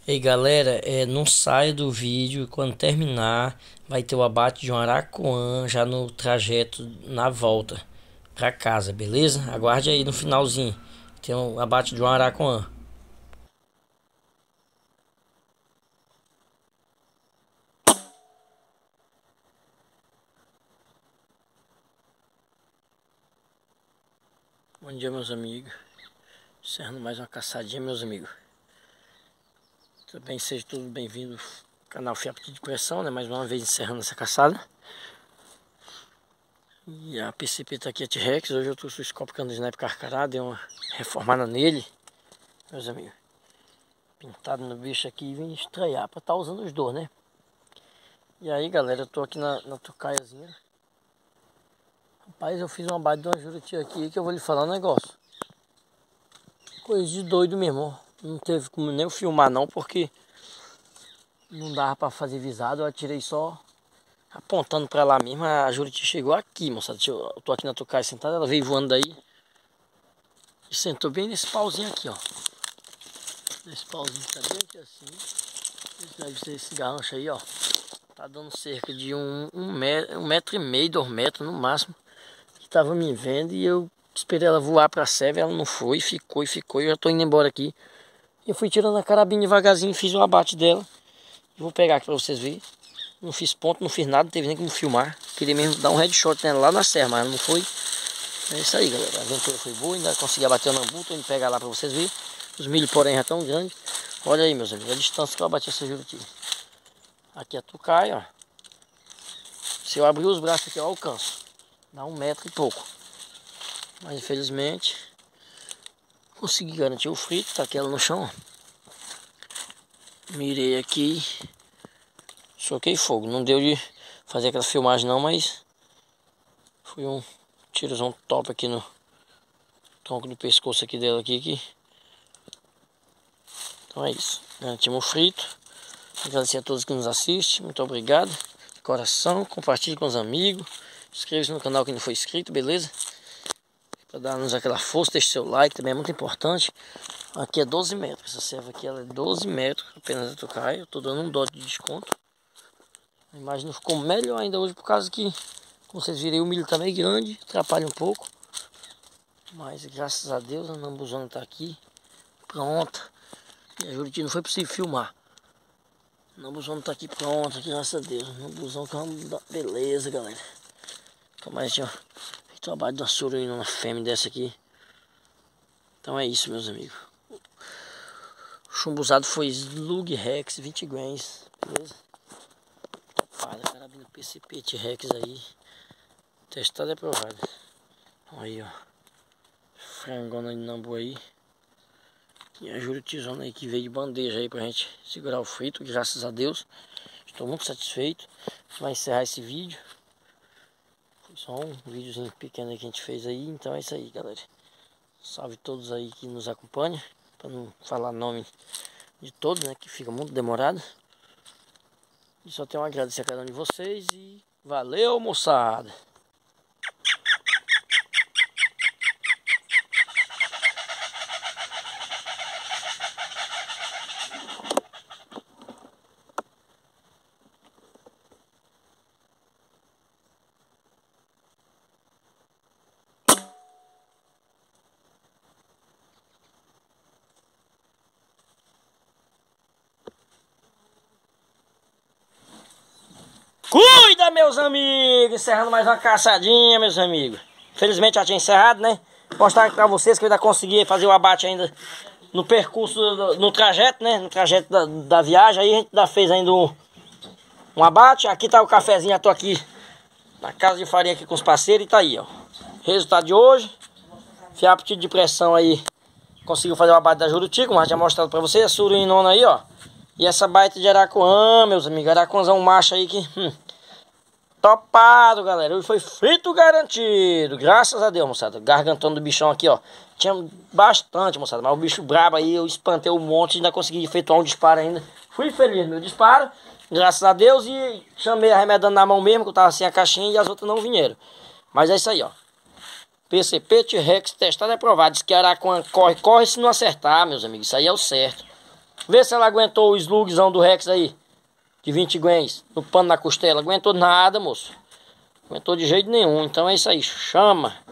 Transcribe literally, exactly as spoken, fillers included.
Ei galera, é, não saia do vídeo. Quando terminar vai ter o abate de um aracuã já no trajeto na volta pra casa, beleza? Aguarde aí no finalzinho, tem um abate de um aracuã. Bom dia, meus amigos, encerrando mais uma caçadinha, meus amigos. Também seja todos bem-vindos ao canal Fiapo de Pressão, né? Mais uma vez encerrando essa caçada. E a P C P tá aqui, a T-Rex. Hoje eu tô com o scope cano sniper carcará, dei uma reformada nele, meus amigos. Pintado no bicho aqui e vim estrear pra estar tá usando os dois, né? E aí, galera, eu tô aqui na, na tocaiazinha. Rapaz, eu fiz uma base de uma juruti aqui que eu vou lhe falar um negócio. Coisa de doido mesmo, ó. Não teve como nem eu filmar não, porque não dava pra fazer visado. Eu atirei só apontando pra lá mesmo. A Juriti chegou aqui, moçada. Eu tô aqui na tocaia sentada, ela veio voando daí e sentou bem nesse pauzinho aqui, ó. Nesse pauzinho que tá bem aqui assim. Deve ser esse garrancho aí, ó. Tá dando cerca de um, um, metro, um metro e meio, dois metros no máximo. Que tava me vendo e eu esperei ela voar pra serva. Ela não foi, ficou e ficou. Eu já tô indo embora aqui. Eu fui tirando a carabina devagarzinho, fiz o abate dela. Vou pegar aqui pra vocês verem. Não fiz ponto, não fiz nada, não teve nem como filmar. Queria mesmo dar um headshot nela lá na serra, mas não foi. É isso aí, galera. A aventura foi boa, ainda consegui abater o nambu. Tô indo pegar lá pra vocês verem. Os milho, porém, já tão grandes. Olha aí, meus amigos, a distância que eu abati essa juruti. Aqui é a tucaia, ó. Se eu abrir os braços aqui, eu alcanço. Dá um metro e pouco. Mas, infelizmente, consegui garantir o frito. Tá aquela no chão, ó. Mirei aqui, soquei fogo. Não deu de fazer aquela filmagem não, mas foi um tirozão top aqui no tronco do pescoço aqui dela aqui, aqui. Então é isso, garantimos o frito. Agradecer a todos que nos assistem, muito obrigado de coração. Compartilhe com os amigos, inscreva-se no canal que não foi inscrito, beleza? Para dar-nos aquela força, deixe seu like, também é muito importante. Aqui é doze metros, essa serva aqui ela é doze metros, apenas a tocaia. Eu tô dando um dó de desconto. A imagem ficou melhor ainda hoje por causa que, como vocês viram, o milho tá meio grande, atrapalha um pouco. Mas graças a Deus a nambuzona tá aqui, pronta. E a Juriti não foi possível filmar. A nambuzona tá aqui pronta, graças a Deus. A nambuzão que é uma beleza, galera. Como a gente, ó, feito o trabalho de uma suruína, uma fêmea dessa aqui. Então é isso, meus amigos. O chumbo usado foi Slug Rex vinte grains, beleza? Topada, carabina P C P T-Rex aí. Testado e aprovado. Aí, ó. Frangona de nambu aí. E a Juritizona aí que veio de bandeja aí pra gente segurar o frito, graças a Deus. Estou muito satisfeito. Vai encerrar esse vídeo. Foi só um videozinho pequeno aí que a gente fez aí. Então é isso aí, galera. Salve todos aí que nos acompanham. Para não falar nome de todos, né? Que fica muito demorado. E só tenho a agradecer a cada um de vocês. E valeu, moçada! Cuida, meus amigos! Encerrando mais uma caçadinha, meus amigos. Infelizmente já tinha encerrado, né? Mostrar aqui pra vocês que eu ainda consegui fazer o abate ainda no percurso, no trajeto, né? No trajeto da, da viagem. Aí a gente ainda fez ainda um, um abate. Aqui tá o cafezinho, já tô aqui na casa de farinha aqui com os parceiros. E tá aí, ó. Resultado de hoje. Fiapo de pressão aí. Conseguiu fazer o abate da Juruti, como já tinha mostrado pra vocês. A suruinona aí, ó. E essa baita de aracuã, meus amigos. Aracuãzão macho aí que... Hum, topado, galera. Hoje foi frito garantido. Graças a Deus, moçada. Gargantão do bichão aqui, ó. Tinha bastante, moçada. Mas o bicho brabo aí, eu espantei um monte. Ainda consegui efetuar um disparo ainda. Fui feliz no meu disparo. Graças a Deus. E chamei arremedando na mão mesmo, que eu tava sem a caixinha. E as outras não vieram. Mas é isso aí, ó. P C P T-Rex testado e aprovado. Diz que aracuã corre, corre se não acertar, meus amigos. Isso aí é o certo. Vê se ela aguentou o slugzão do Rex aí. De vinte guens. No pano na costela. Aguentou nada, moço. Aguentou de jeito nenhum. Então é isso aí. Chama.